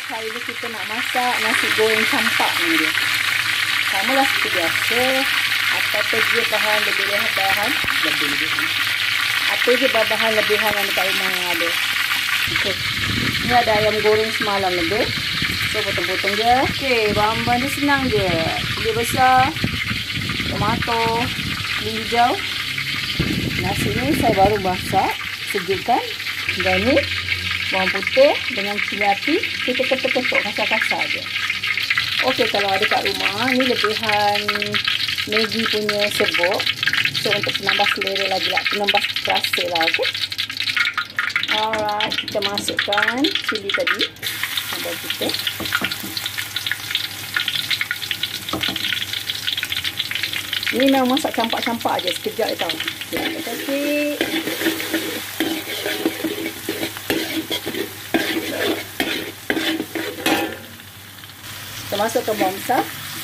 Hari ni kita nak masak nasi goreng campak ni dia. Sama lah seperti biasa. Apa je bahan lebihan. Apa je bahan lebihan yang dekat rumah yang ada. Okay. Ni ada ayam goreng semalam lebih. So potong-potong je. Okay, bahan-bahan dia senang je. Cili besar, tomato, cili hijau. Nasi ni saya baru masak, sejukkan. Dan ni bawang putih dengan cili api, kita ketuk-ketuk kasar-kasar je. Okey, kalau ada kat rumah, ni lebihan Maggi punya serbuk. So, untuk penambah selera lagi lah, penambah rasa lah, okey. Alright, kita masukkan cili tadi. Bawang putih. Ni memang masak campak-campak je, sekejap je tau. Kita kasih. Kita masukkan bawang besar.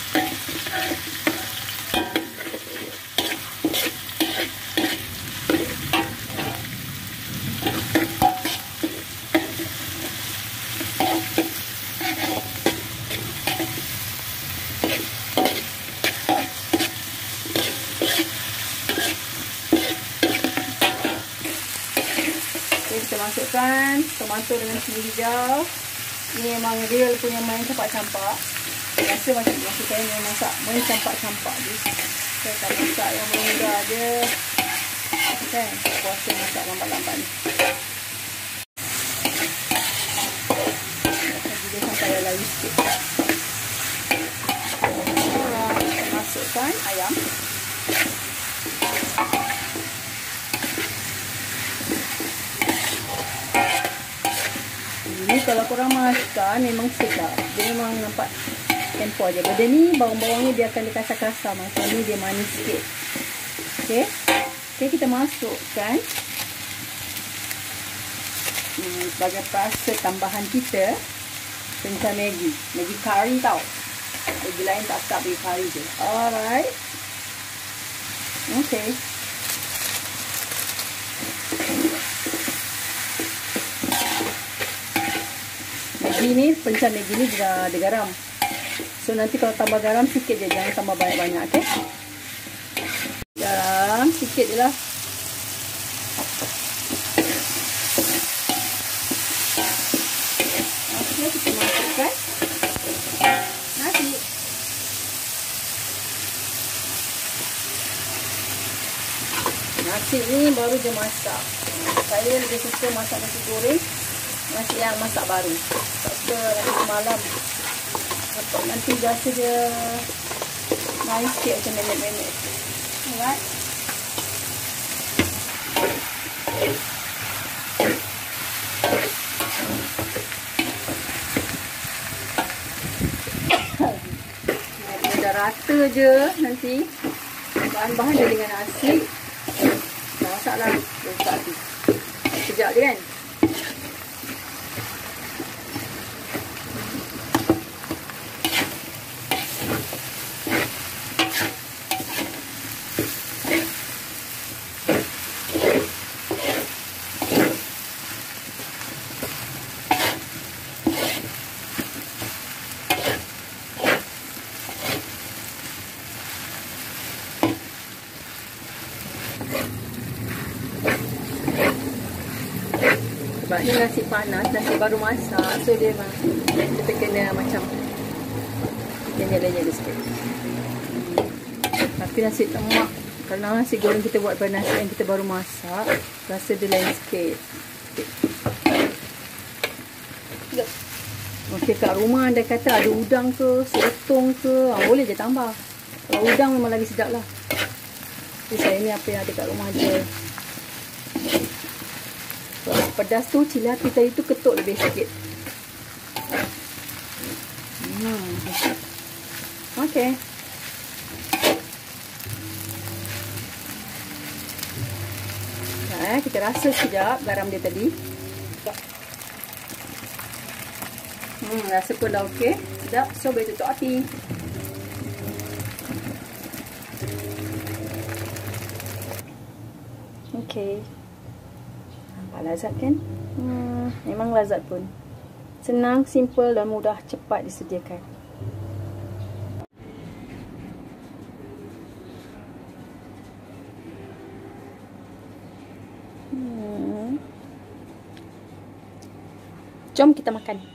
Kita masukkan tomato dengan cili hijau. Ni memang real punya main campak-campak. Rasa macam saya memang masak main campak-campak je. Saya akan masak yang mudah je. Kan? Puasa masak lambat-lambat ni. Dia sampai lelai sikit. Kita masukkan ayam. Ini kalau korang makan memang sedap. Dia memang nampak tempoh je. Benda ni bawang-bawang ni dia akan kasar-kasar. Macam ni dia manis sikit. Okey. Okey, kita masukkan sebagai rasa tambahan kita pencah Maggi. Maggi curry tau. Maggi lain tak suka bagi curry je. Alright. Okey. Maggi ni, pencah Maggi ni dia ada garam. So nanti kalau tambah garam sikit je, jangan tambah banyak-banyak, okey? Garam sikit je lah. Okey, kita masukkan nasi. Nasi ni baru je masak. Saya lebih suka masak nasi goreng, nasi yang masak baru. Tak suka nasi malam. Nanti rasa dia main sikit macam menek-menek. Alright. Dah rata je nanti bahan-bahan dia dengan nasi. Dah masak lah. Sekejap je kan. Sebab ni nasi panas, nasi baru masak. So dia memang kita kena macam nyala-nyala sikit. Tapi nasi lemak, kalau nasi goreng kita buat pada nasi yang kita baru masak, rasa dia lain sikit. Okey, kat rumah anda kata ada udang ke, sotong ke, boleh je tambah. Kalau udang memang lagi sedap lah. Jadi saya ni apa yang ada kat rumah je. Pedas tu, cili api tadi tu ketuk lebih sikit. Okey. Kita rasa sekejap garam dia tadi. Rasa pun dah okey. Sedap. So boleh tutup api. Okey. Nampak lazat kan? Memang lazat pun. Senang, simple dan mudah, cepat disediakan. Jom kita makan.